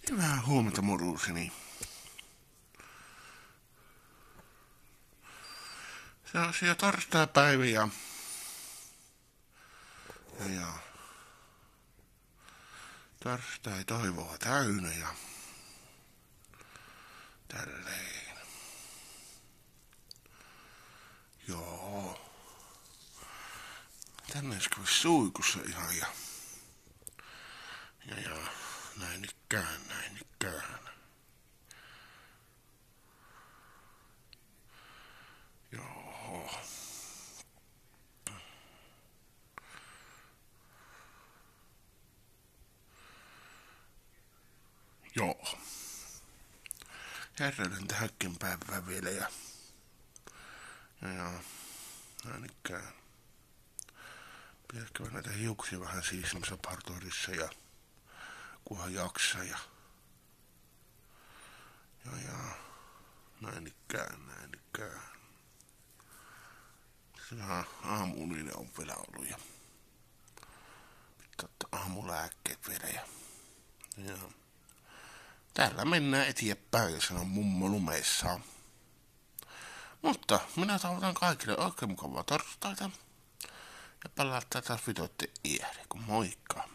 Hyvää huomenta, moruseni. Se on jo torstaipäivä ja torstai toivoa täynnä ja tälleen. Joo. Tänne kävis suikussa ihan ja näin ikään. Joo. Joo. Järjellän tähänkin päivään vielä ja näin ikään. Pitäisikö näitä hiuksia vähän siisimmässä parturissa ja kunhan jaksaa ja näin ikään. Vähän aamuuninen on vielä ollut ja pitää ottaa aamulääkkeet vielä ja täällä mennään eteenpäin ja sanon mummo lumessa. Mutta minä toivotan kaikille oikein mukavaa torstaita ja palataan taas vitoitten iäri, kun moikka.